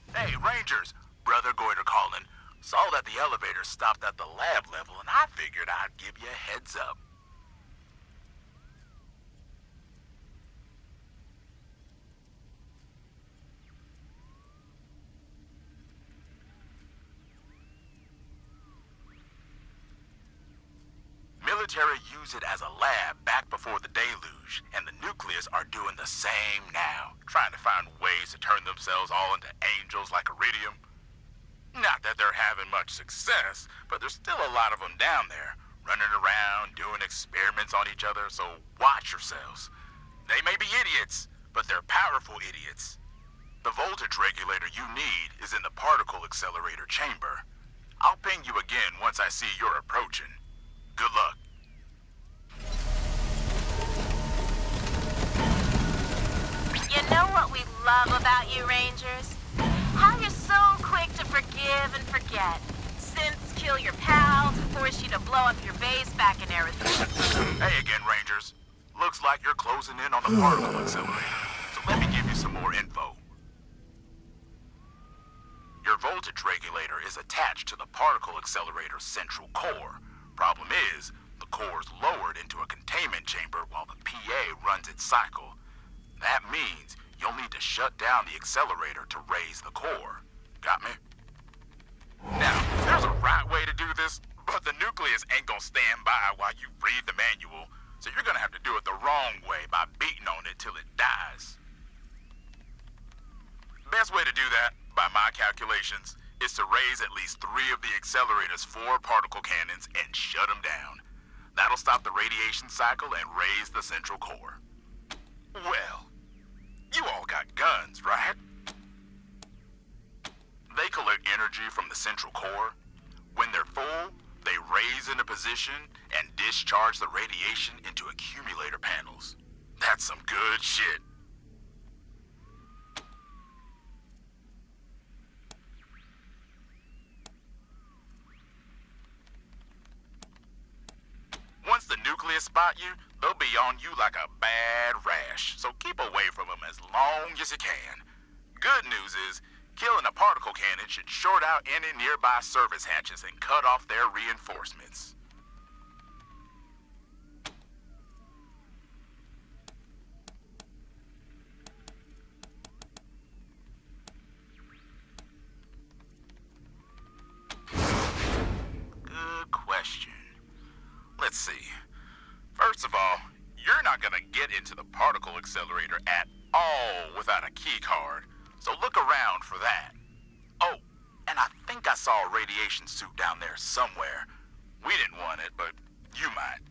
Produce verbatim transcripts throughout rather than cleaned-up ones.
Hey, Rangers! Brother Goiter calling. Saw that the elevator stopped at the lab level, and I figured I'd give you a heads up. Military used it as a lab back before the deluge, and the nucleus are doing the same now, trying to find ways to turn themselves all into angels like Iridium. Not that they're having much success, but there's still a lot of them down there, running around, doing experiments on each other, so watch yourselves. They may be idiots, but they're powerful idiots. The voltage regulator you need is in the particle accelerator chamber. I'll ping you again once I see you're approaching. Good luck. You know what we love about you, Rangers? How you're so quick to forgive and forget. Synths kill your pals and force you to blow up your base back in Arizona. Hey again, Rangers. Looks like you're closing in on the particle accelerator, so let me give you some more info. Your voltage regulator is attached to the particle accelerator's central core. Problem is, the core's lowered into a containment chamber while the P A runs its cycle. That means you'll need to shut down the accelerator to raise the core. Got me? Now, there's a right way to do this, but the nucleus ain't gonna stand by while you read the manual, so you're gonna have to do it the wrong way by beating on it till it dies. Best way to do that, by my calculations, is to raise at least three of the accelerator's four particle cannons and shut them down. That'll stop the radiation cycle and raise the central core. Well, you all got guns, right? They collect energy from the central core. When they're full, they raise into position and discharge the radiation into accumulator panels. That's some good shit. Once the nucleus spot you, they'll be on you like a bad rash, so keep away from them as long as you can. Good news is, killing a particle cannon should short out any nearby service hatches and cut off their reinforcements. Good question. Let's see. First of all, you're not gonna get into the particle accelerator at all without a key card, so look around for that. Oh, and I think I saw a radiation suit down there somewhere. We didn't want it, but you might.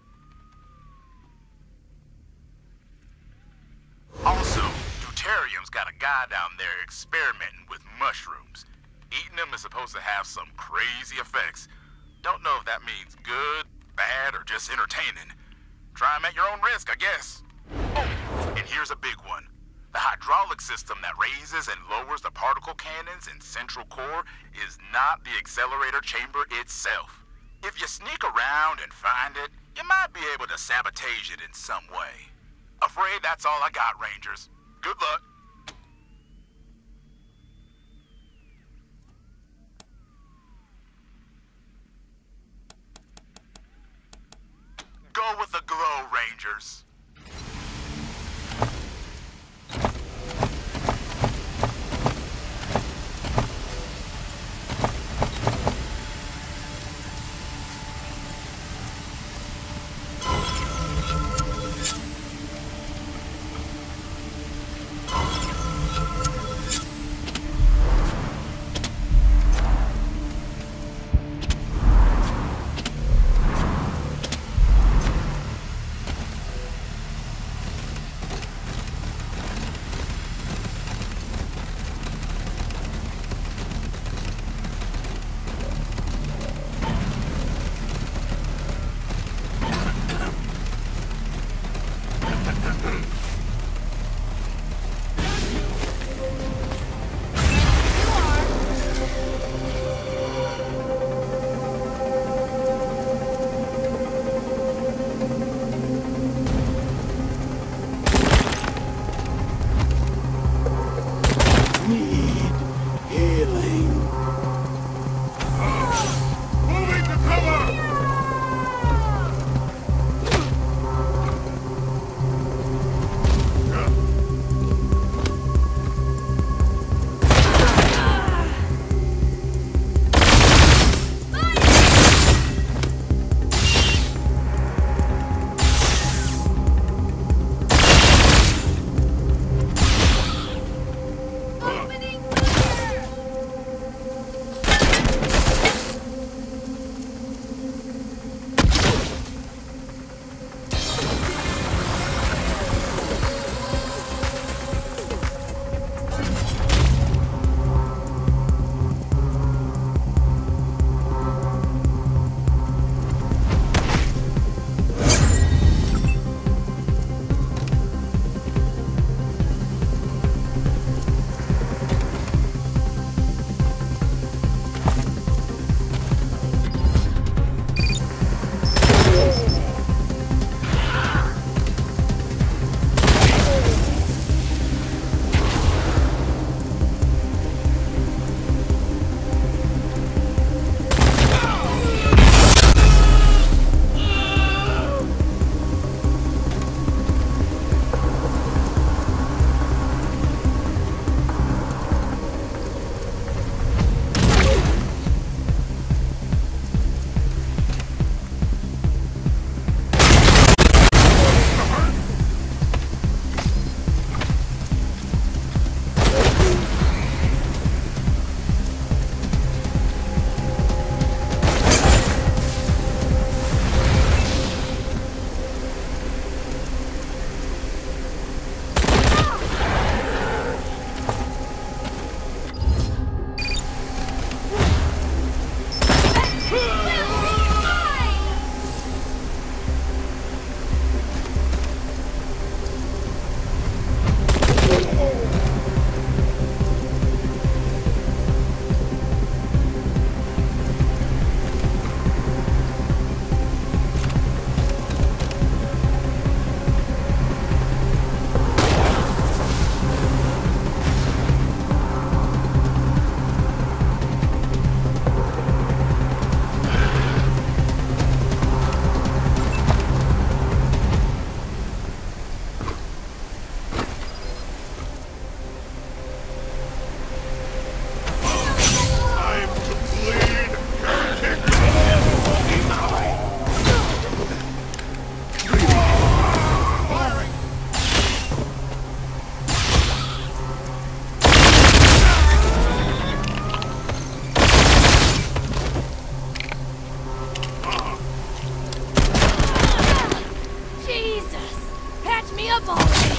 Also, Deuterium's got a guy down there experimenting with mushrooms. Eating them is supposed to have some crazy effects. Don't know if that means good, bad, or just entertaining. Try them at your own risk, I guess. Oh, and here's a big one. The hydraulic system that raises and lowers the particle cannons in central core is not the accelerator chamber itself. If you sneak around and find it, you might be able to sabotage it in some way. Afraid that's all I got, Rangers. Good luck. Go with the glow, Rangers. up already!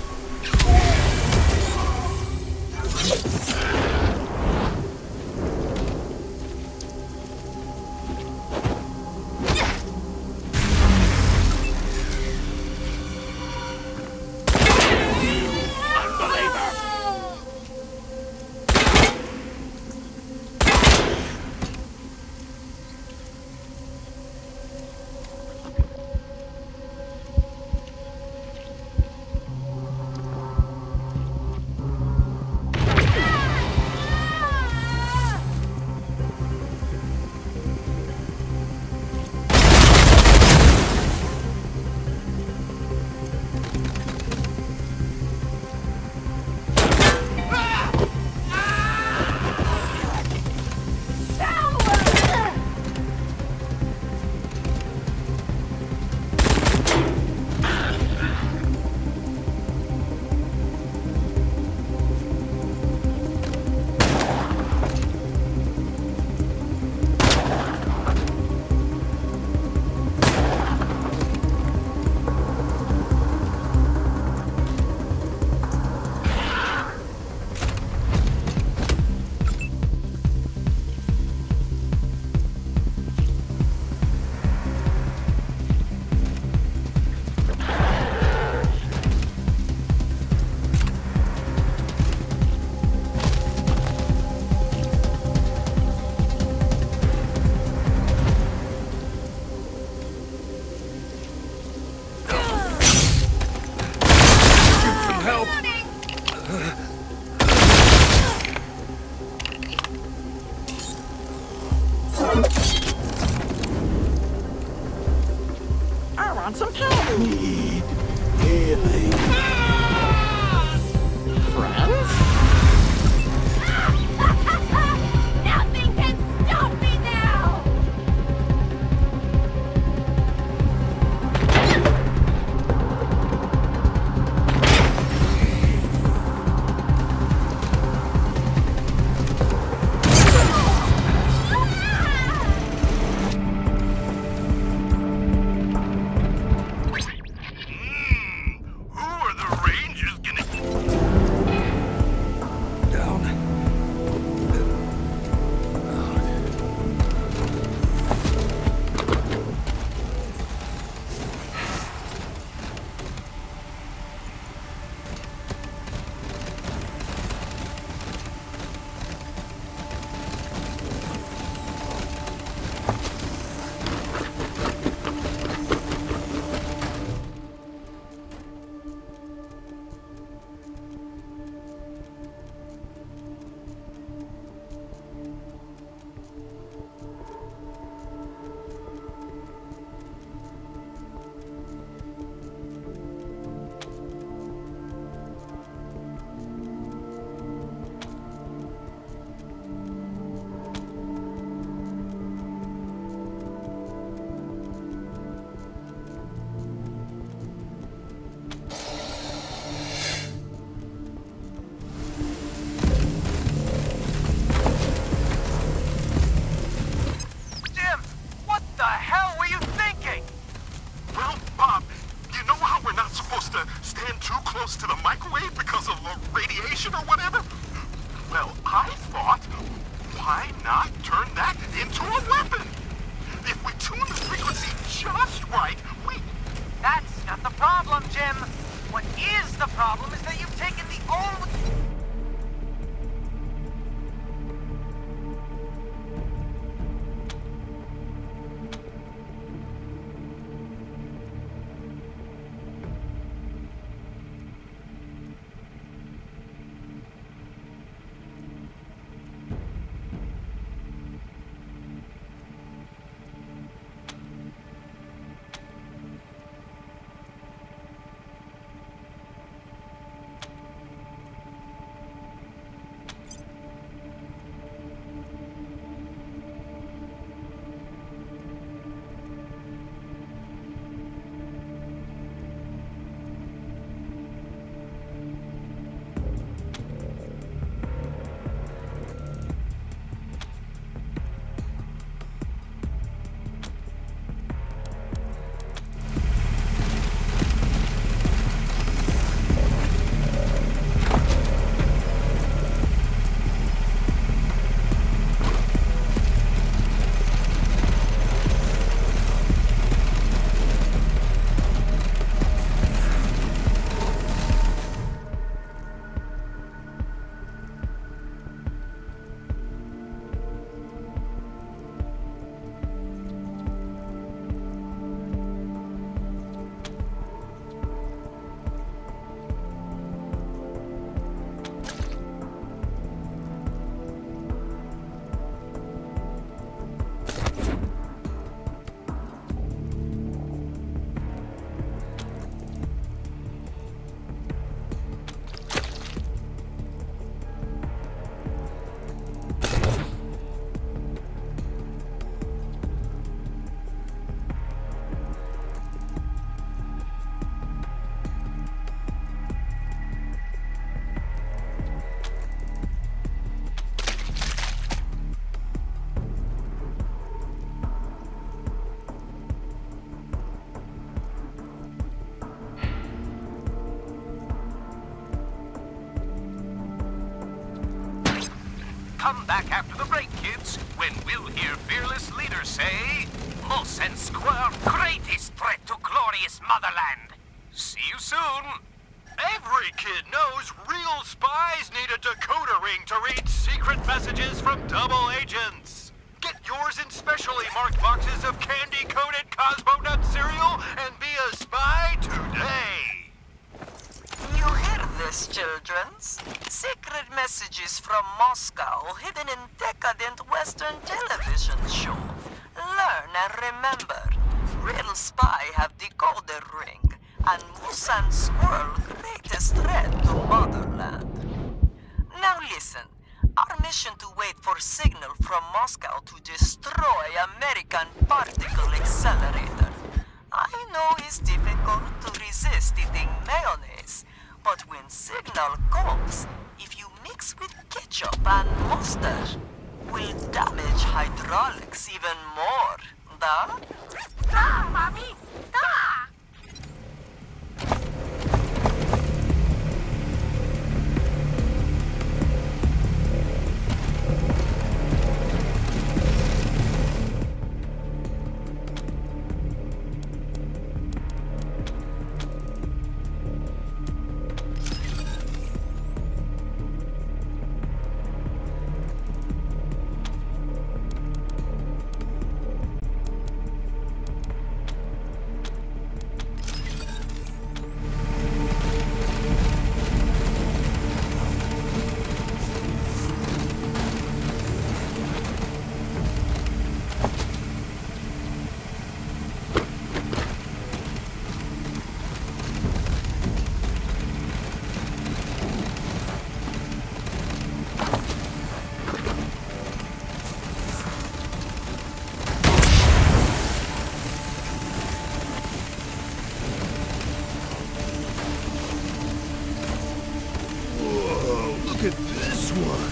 want some help. Need healing. Friends? Nothing can stop me now! To the microwave because of uh, radiation or whatever? Well, I thought, why not turn that into a weapon? If we tune the frequency just right, we... That's not the problem, Jim. What is the problem is that you've taken the only... Come back after the break, kids, when we'll hear fearless leaders say, Moss and Squirrel, greatest threat to glorious motherland. See you soon. Every kid knows real spies need a decoder ring to read secret messages from double agents. Get yours in specially marked boxes of candy-coated Cosmonut cereal and be a spy today. You hear this, childrens? Secret messages from Moscow hidden in decadent Western television show. Learn and remember. Real spy have decoder ring, and Moose and Squirrel greatest threat to motherland. Now listen. Our mission to wait for signal from Moscow to destroy American particle accelerator. I know it's difficult to resist eating mayonnaise, but when signal comes, if you mix with ketchup and mustard, will damage hydraulics even more, da? Da, Mommy! Da! Look at this one.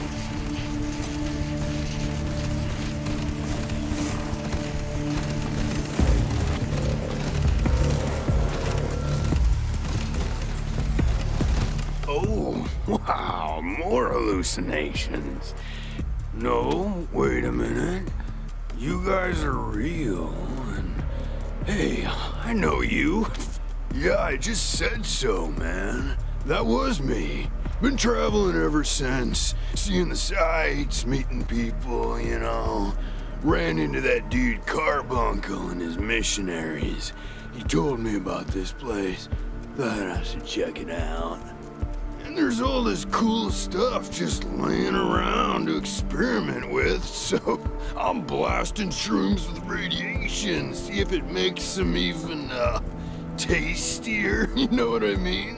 Oh, wow, more hallucinations. No, wait a minute. You guys are real, and hey, I know you. Yeah, I just said so, man. That was me. Been traveling ever since, seeing the sights, meeting people, you know. Ran into that dude Carbuncle and his missionaries. He told me about this place. Thought I should check it out. And there's all this cool stuff just laying around to experiment with, so I'm blasting shrooms with radiation, see if it makes them even, uh, tastier, you know what I mean?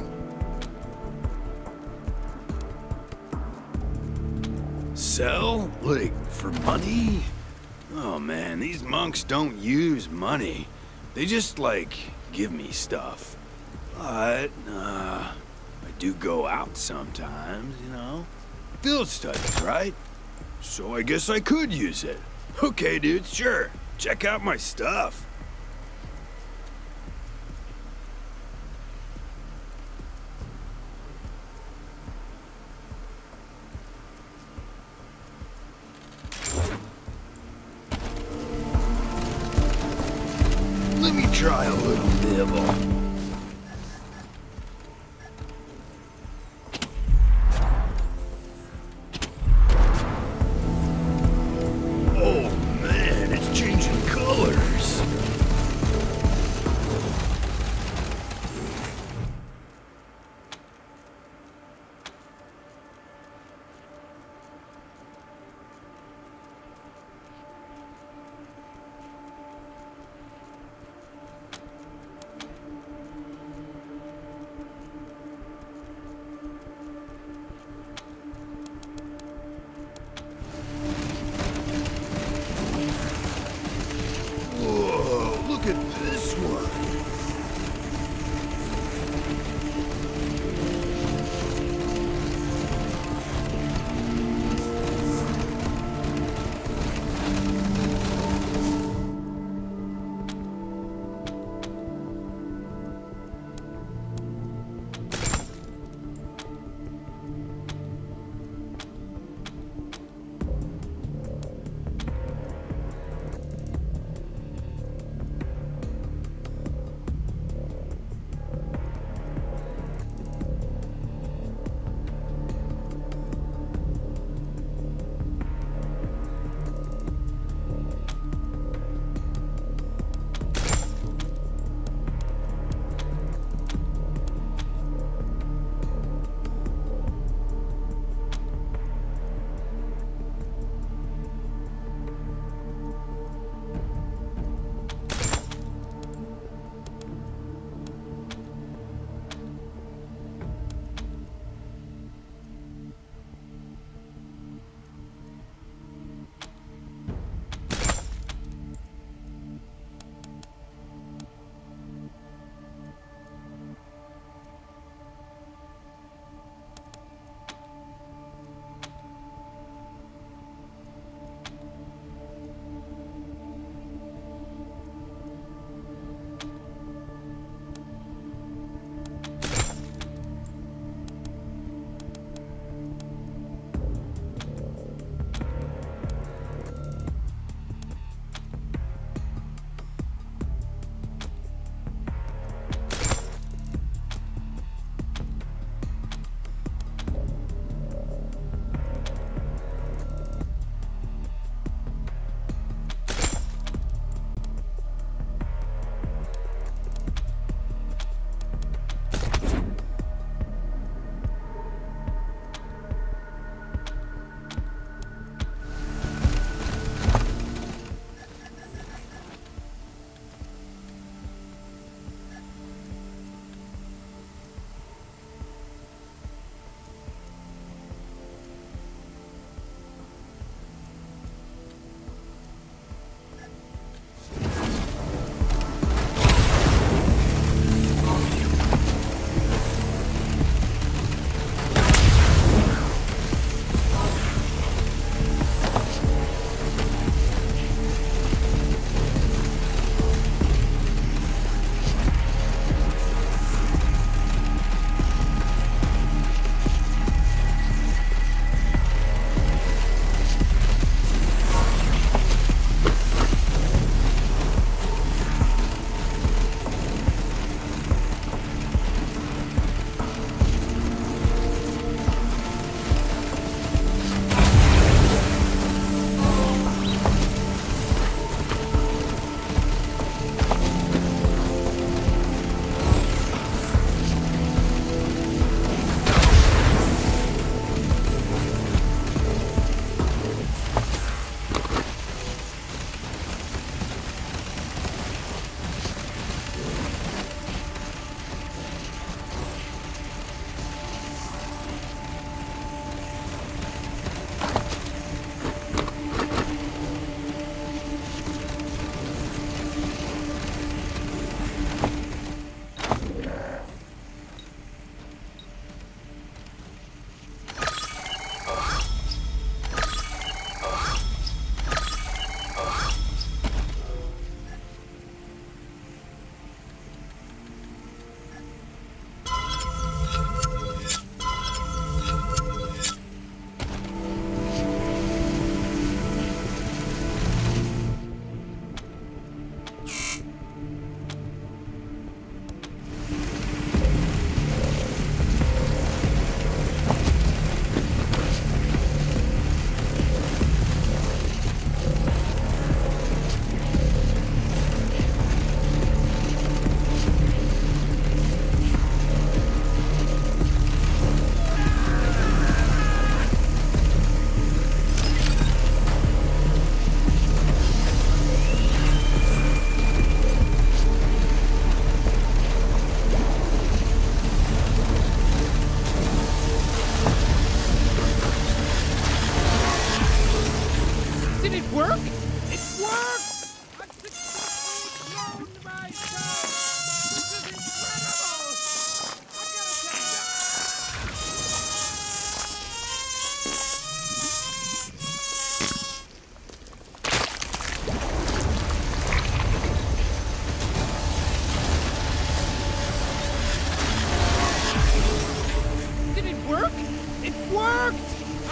Sell? Like, for money? Oh man, these monks don't use money. They just, like, give me stuff. But, uh, I do go out sometimes, you know? Field studies, right? So I guess I could use it. Okay, dude, sure. Check out my stuff. Let me try a little nibble. Oh man, it's changing colors.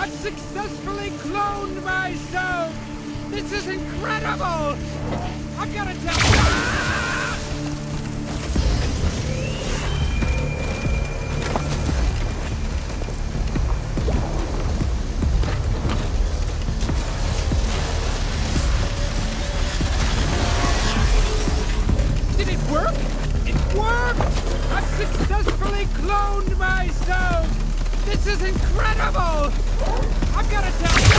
I've successfully cloned myself! This is incredible! I've got to tell you... Did it work? It worked! I've successfully cloned myself! This is incredible! I've got to tell you...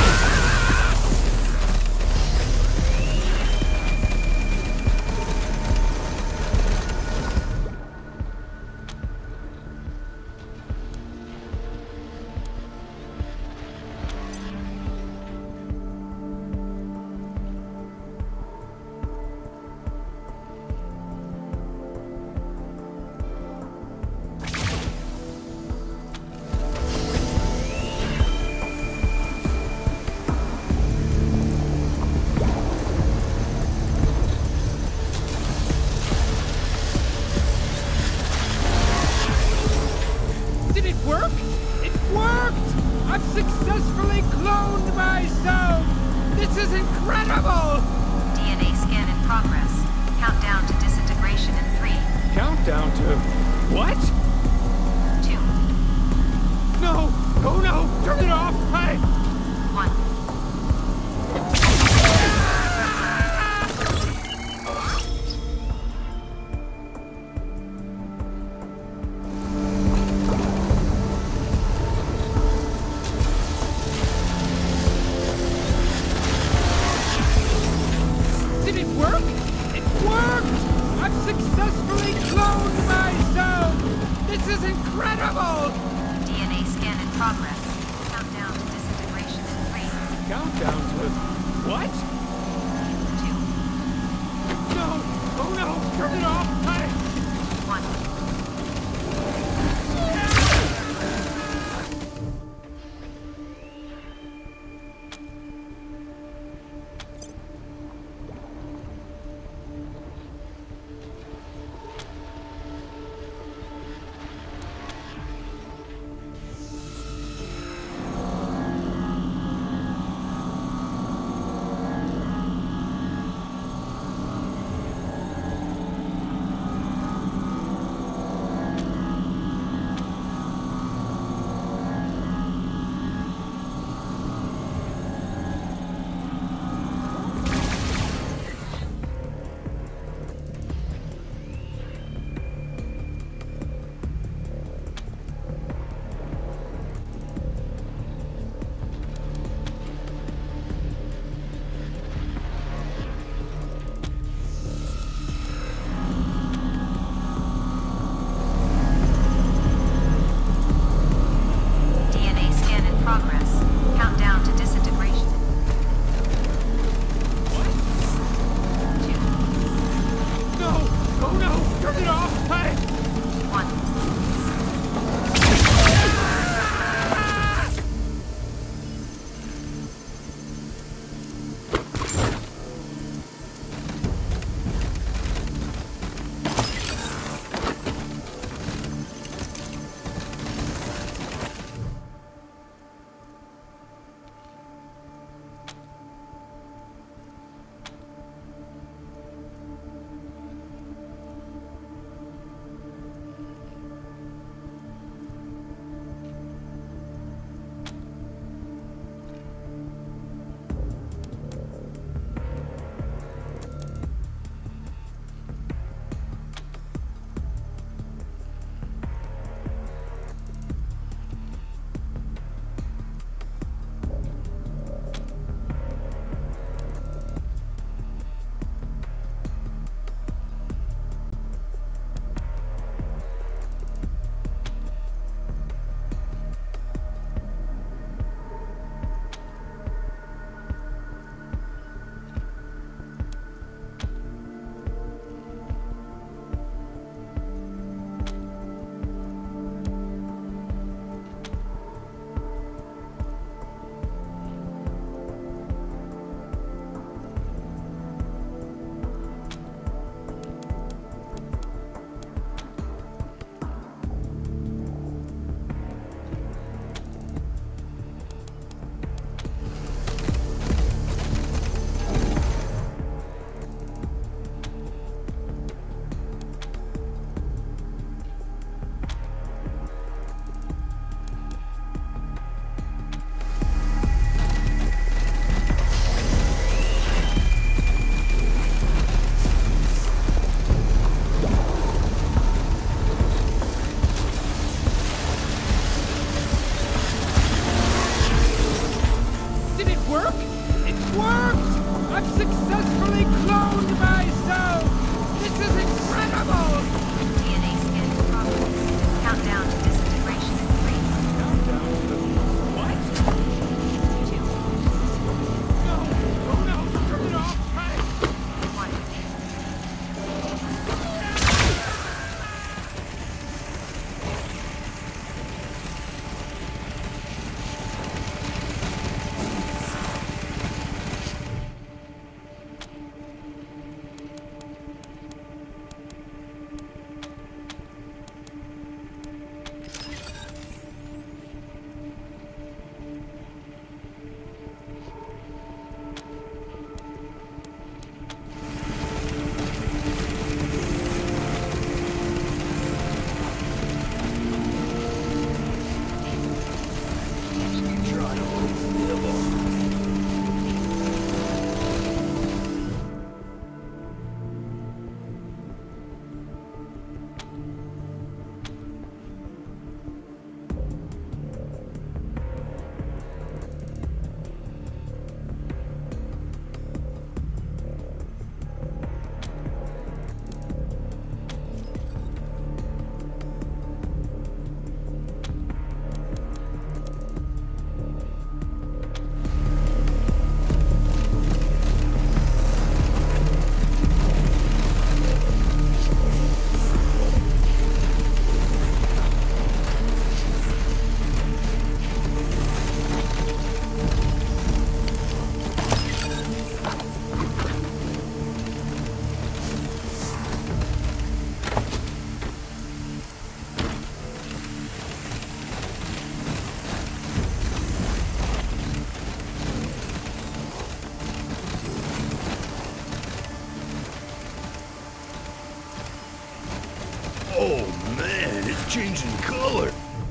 killer.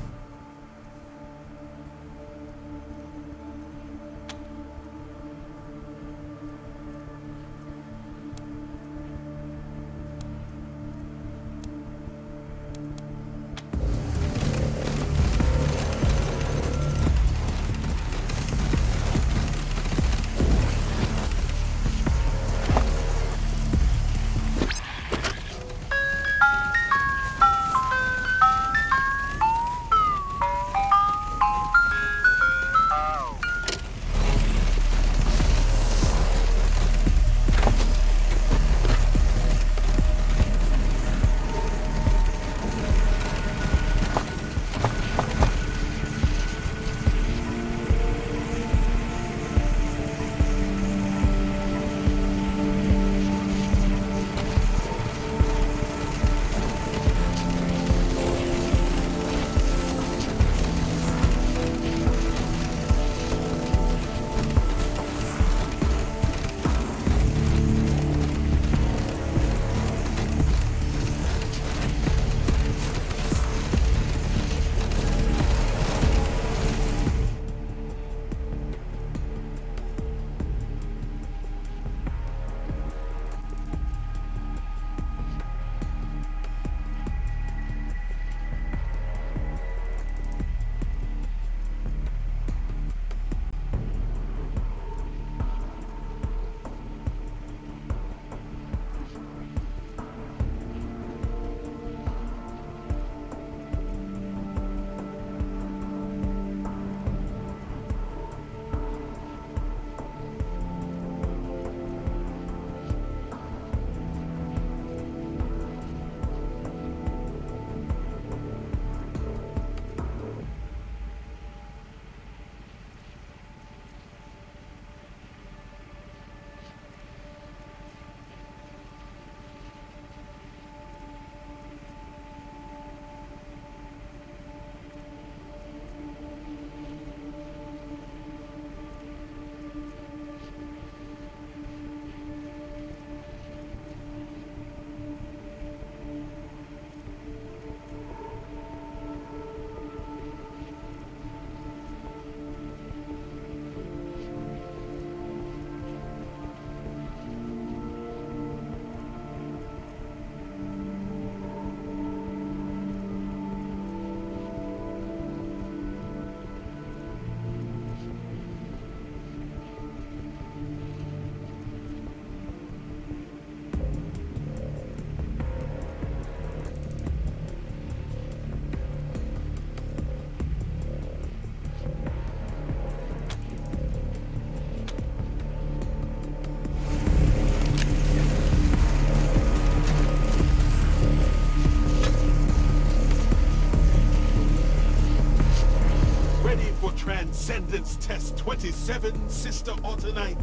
Transcendence Test twenty-seven, Sister Autonite.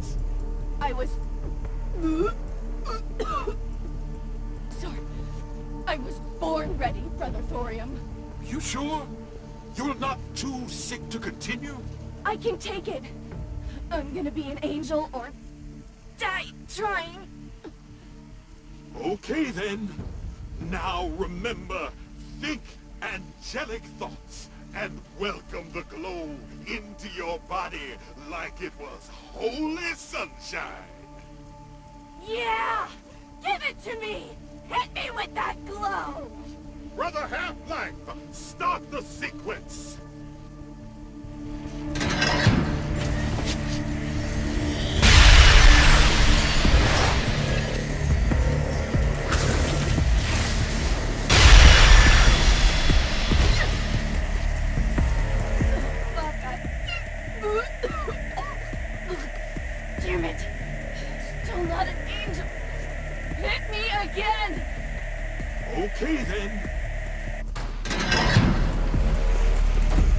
I was... Sorry. I was born ready, Brother Thorium. You sure? You're not too sick to continue? I can take it. I'm gonna be an angel or die trying. Okay then. Now remember, think angelic thoughts and welcome the glow into your body like it was holy sunshine. Yeah! Give it to me! Hit me with that glow! Brother Half-Life, start the sequence! Damn it! Still not an angel! Hit me again! Okay then.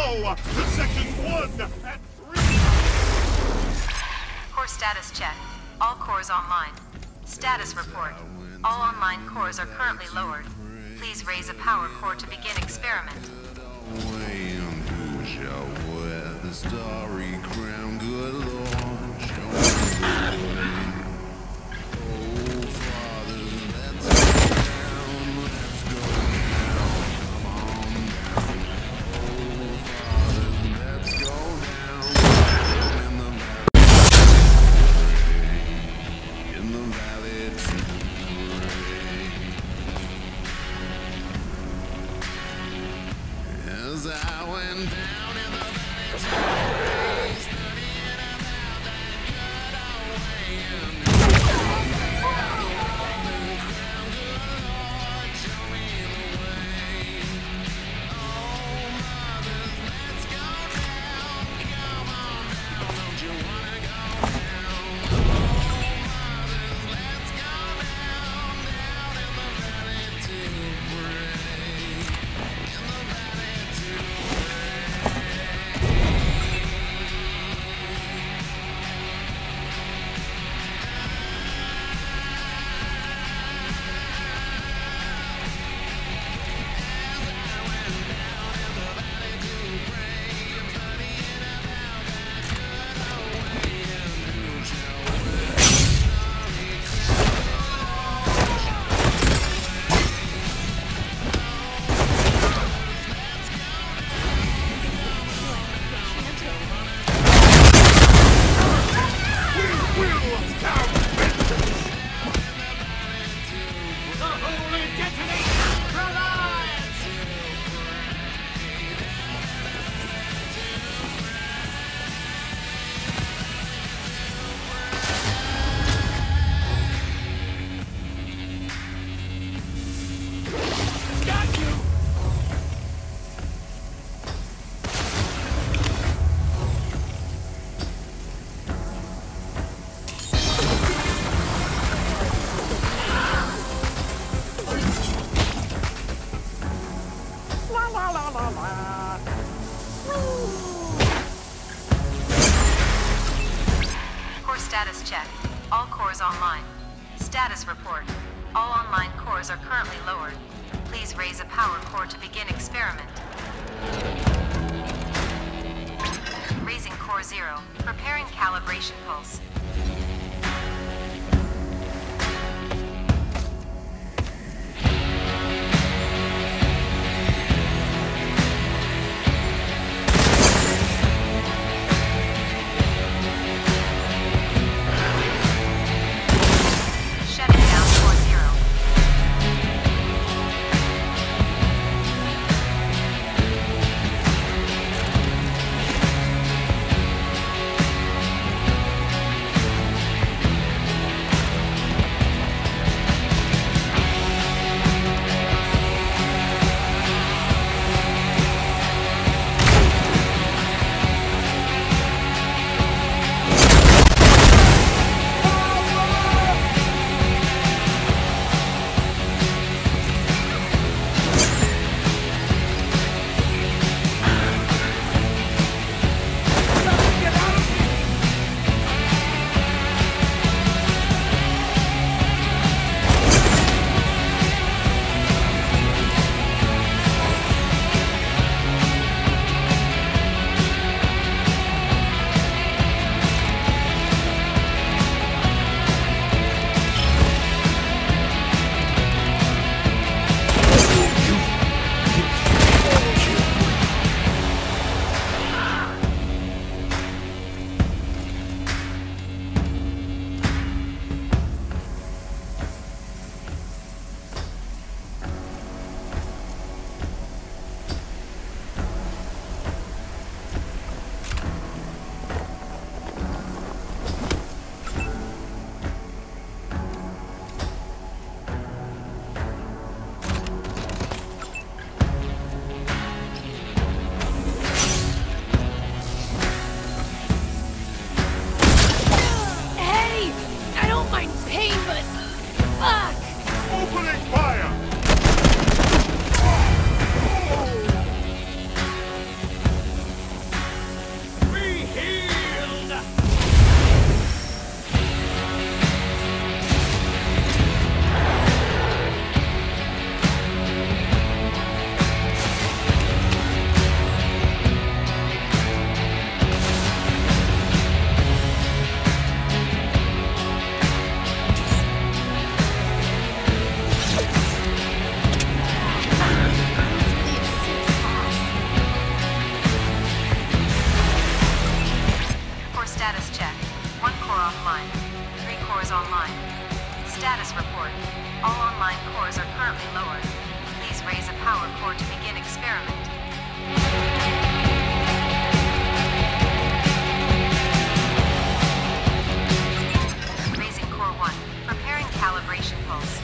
Now, to section one and three. Core status check. All cores online. Status report. All online cores are currently lowered. Please raise a power core to begin experiment. The starry crown, good Lord, show me the way. Oh, Father, let's go down, let's go down, come on down. Oh, Father, let's go down, down in the valley, in the valley to pray. As I went down in the Status check. All cores online. Status report. All online cores are currently lowered. Please raise a power core to begin experiment. Raising core zero. Preparing calibration pulse. All online cores are currently lowered. Please raise a power core to begin experiment. Raising core one. Preparing calibration pulse.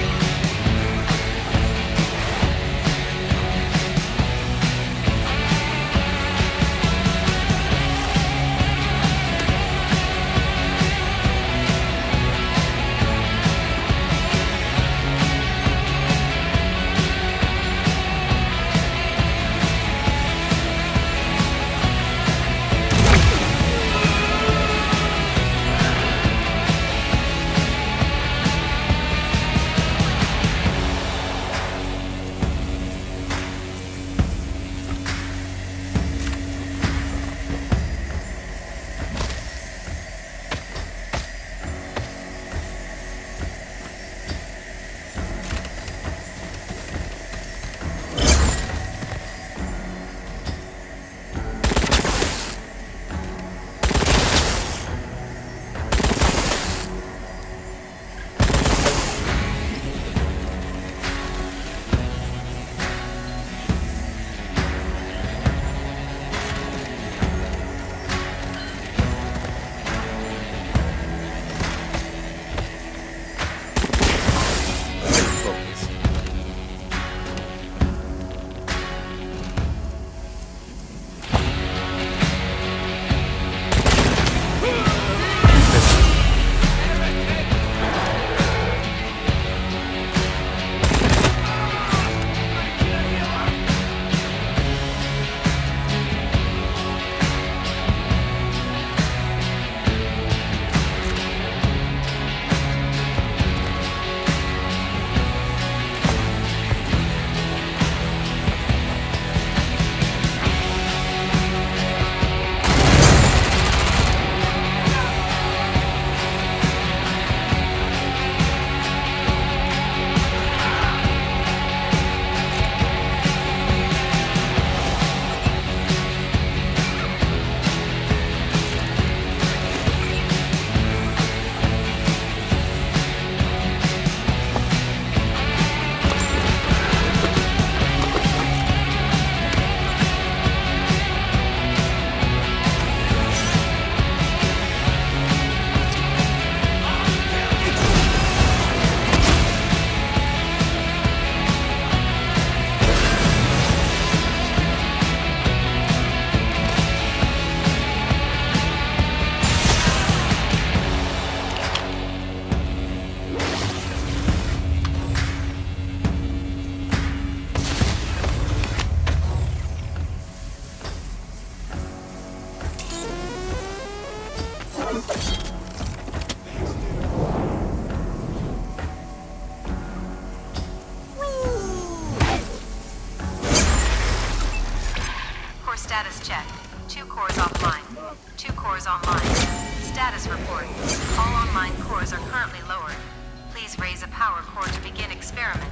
Status check. Two cores offline. Two cores online. Status report. All online cores are currently lowered. Please raise a power core to begin experiment.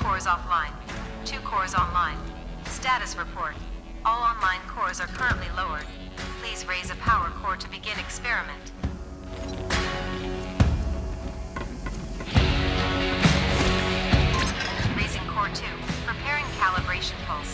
cores offline. Two cores online. Status report. All online cores are currently lowered. Please raise a power core to begin experiment. Raising core two. Preparing calibration pulse.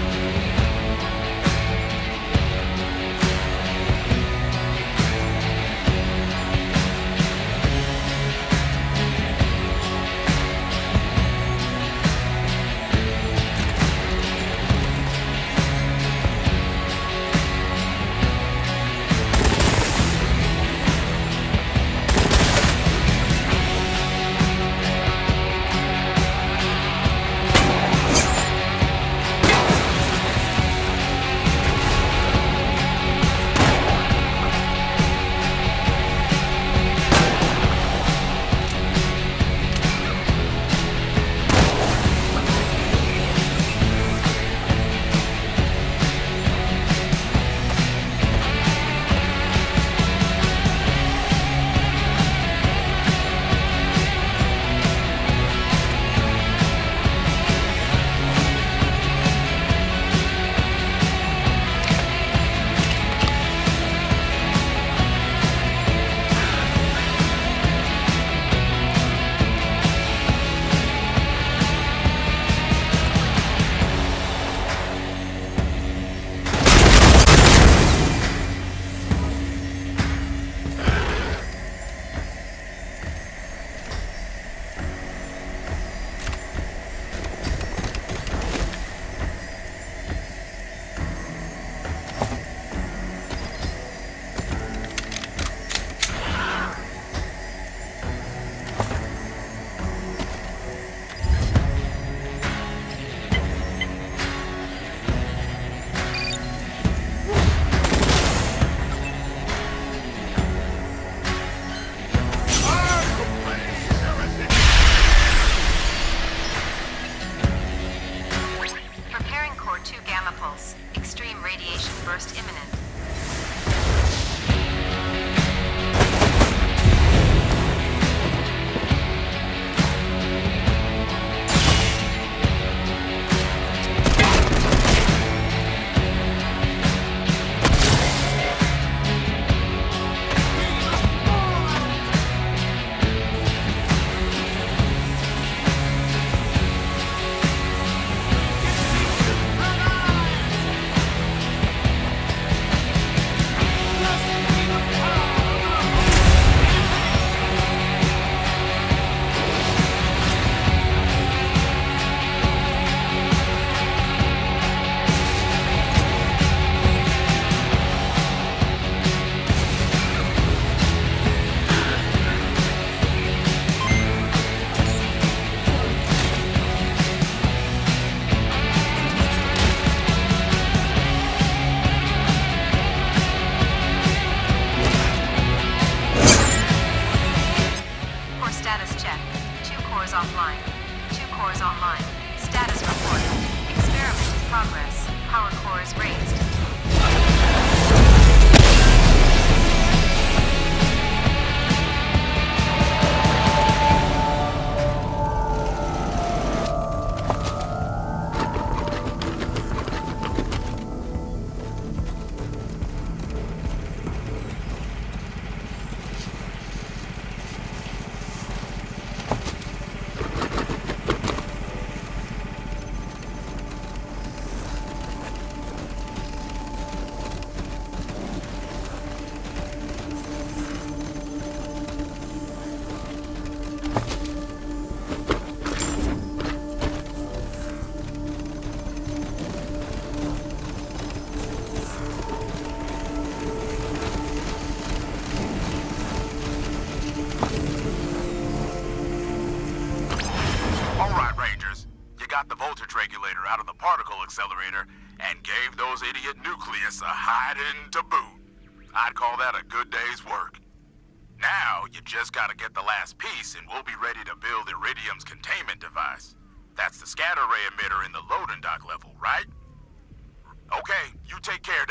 accelerator and gave those idiot nucleus a hiding to boot. I'd call that a good day's work. Now, you just gotta get the last piece and we'll be ready to build Iridium's containment device. That's the scatter ray emitter in the loading dock level, right? Okay, you take care,